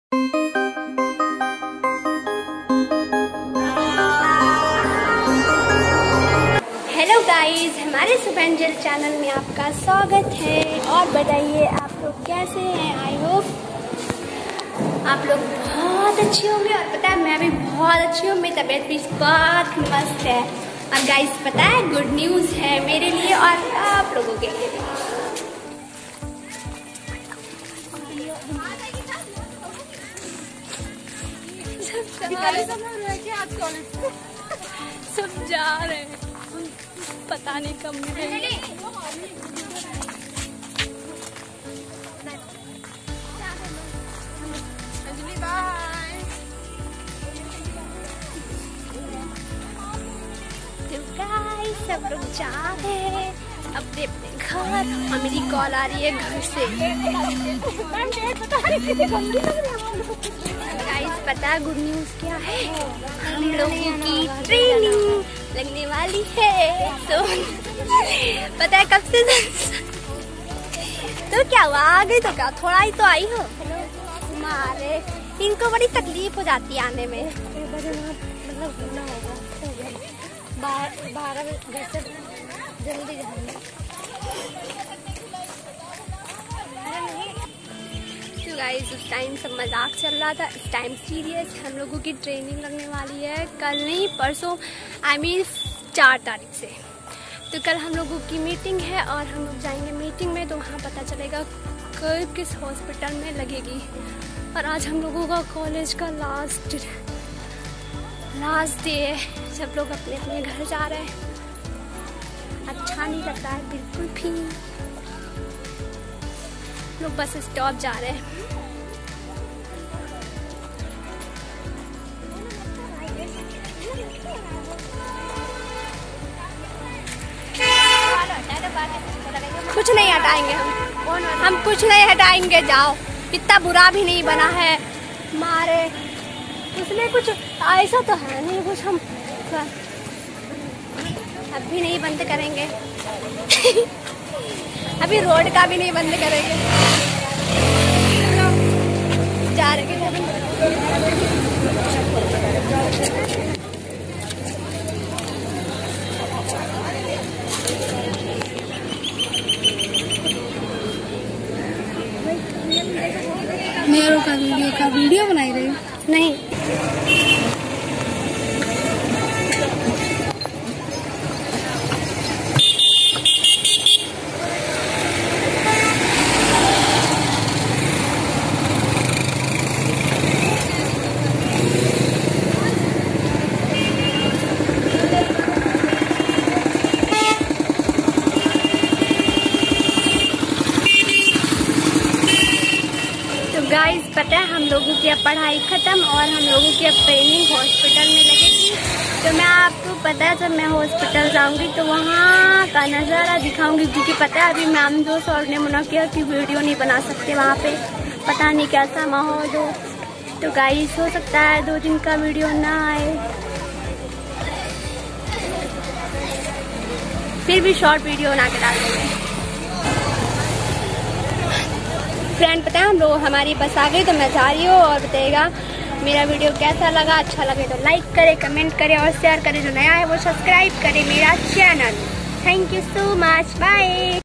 Hello guys, हमारे सुपेंजल channel में आपका स्वागत है। और बताइए आप लोग कैसे हैं। आई होप आप लोग बहुत अच्छे होंगे। और पता है मैं भी बहुत अच्छी हूँ, मेरी तबीयत भी बहुत मस्त है। और गाइस पता है गुड न्यूज़ है मेरे लिए और आप लोगों के लिए भी। सब जा रहे हैं, पता नहीं कब मिलेंगे। अंजलि बाय। तो गाइस सब लोग जा रहे हैं अपने अपने घर। और मेरी कॉल आ रही है घर से। गाइस पता है गुड न्यूज़ क्या है, हम लोगों की ट्रेनिंग लगने वाली है। तो पता है कब से तो क्या हुआ, आ गई तो क्या, थोड़ा ही तो आई हो। हमारे इनको बड़ी तकलीफ हो जाती है आने में। मतलब 12 बजे से जल्दी जाएंगे। तो गाइस उस टाइम सब मजाक चल रहा था, इस टाइम सीरियस। हम लोगों की ट्रेनिंग लगने वाली है कल नहीं परसों, आई मीन 4 तारीख से। तो कल हम लोगों की मीटिंग है और हम लोग जाएंगे मीटिंग में, तो वहाँ पता चलेगा किस हॉस्पिटल में लगेगी। और आज हम लोगों का कॉलेज का लास्ट डे है, सब लोग अपने अपने घर जा रहे हैं। अच्छा नहीं लगता है बिल्कुल भी। लोग बस स्टॉप जा रहे हैं। कुछ नहीं हटाएंगे हम कुछ नहीं हटाएंगे। जाओ, इतना बुरा भी नहीं बना है मारे, उसमें कुछ ऐसा तो है नहीं कुछ। हम अभी नहीं बंद करेंगे अभी रोड का भी नहीं बंद करेंगे। जा रहे मेरे का वीडियो बनाई रही नहीं। गाइस पता है हम लोगों की अब पढ़ाई ख़त्म और हम लोगों की अब ट्रेनिंग हॉस्पिटल में लगेगी। तो मैं आपको पता है जब मैं हॉस्पिटल जाऊंगी तो वहाँ का नज़ारा दिखाऊंगी, क्योंकि पता है अभी मैम जो सर ने मना किया कि वीडियो नहीं बना सकते वहाँ पे, पता नहीं कैसा माहौल हो। तो गाइस हो सकता है 2 दिन का वीडियो ना आए, फिर भी शॉर्ट वीडियो बना के डाल देंगे। फ्रेंड पता है हम लोग हमारी बस आ गई, तो मैं जा रही हूँ। और बताइएगा मेरा वीडियो कैसा लगा, अच्छा लगे तो लाइक करे, कमेंट करे और शेयर करे। जो नया है वो सब्सक्राइब करे मेरा channel. Thank you so much, bye.